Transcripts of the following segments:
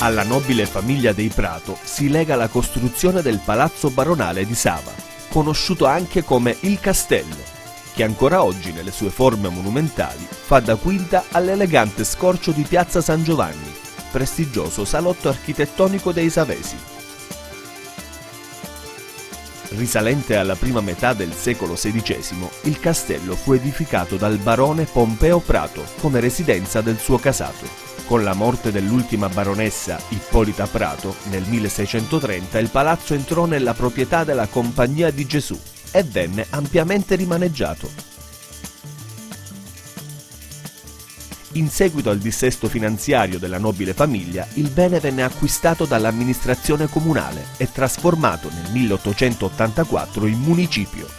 Alla nobile famiglia dei Prato si lega la costruzione del Palazzo Baronale di Sava, conosciuto anche come il Castello, che ancora oggi nelle sue forme monumentali fa da quinta all'elegante scorcio di Piazza San Giovanni, prestigioso salotto architettonico dei savesi. Risalente alla prima metà del secolo XVI, il castello fu edificato dal barone Pompeo Prato come residenza del suo casato. Con la morte dell'ultima baronessa, Ippolita Prato, nel 1630 il palazzo entrò nella proprietà della Compagnia di Gesù e venne ampiamente rimaneggiato. In seguito al dissesto finanziario della nobile famiglia, il bene venne acquistato dall'amministrazione comunale e trasformato nel 1884 in municipio.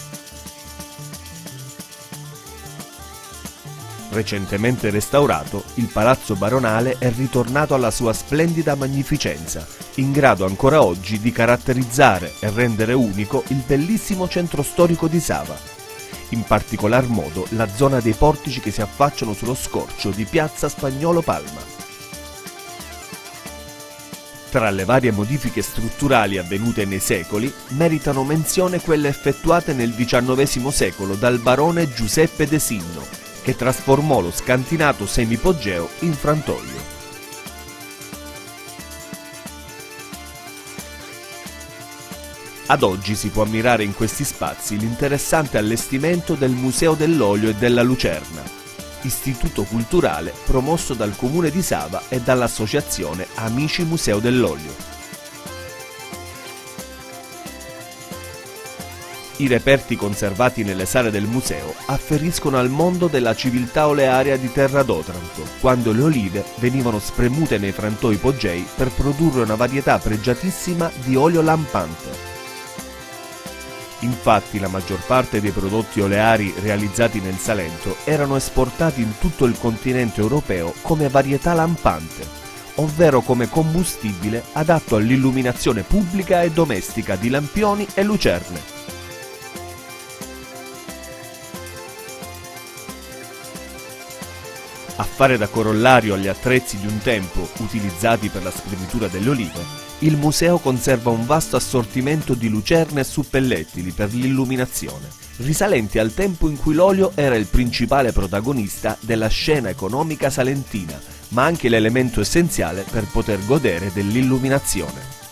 Recentemente restaurato, il Palazzo Baronale è ritornato alla sua splendida magnificenza, in grado ancora oggi di caratterizzare e rendere unico il bellissimo centro storico di Sava, in particolar modo la zona dei portici che si affacciano sullo scorcio di Piazza Spagnolo Palma. Tra le varie modifiche strutturali avvenute nei secoli, meritano menzione quelle effettuate nel XIX secolo dal barone Giuseppe De Sinno, che trasformò lo scantinato semipogeo in frantoio. Ad oggi si può ammirare in questi spazi l'interessante allestimento del Museo dell'Olio e della Lucerna, istituto culturale promosso dal Comune di Sava e dall'associazione Amici Museo dell'Olio. I reperti conservati nelle sale del museo afferiscono al mondo della civiltà olearia di Terra d'Otranto, quando le olive venivano spremute nei frantoi ipogei per produrre una varietà pregiatissima di olio lampante. Infatti la maggior parte dei prodotti oleari realizzati nel Salento erano esportati in tutto il continente europeo come varietà lampante, ovvero come combustibile adatto all'illuminazione pubblica e domestica di lampioni e lucerne. A fare da corollario agli attrezzi di un tempo utilizzati per la spremitura delle olive, il museo conserva un vasto assortimento di lucerne e suppellettili per l'illuminazione, risalenti al tempo in cui l'olio era il principale protagonista della scena economica salentina, ma anche l'elemento essenziale per poter godere dell'illuminazione.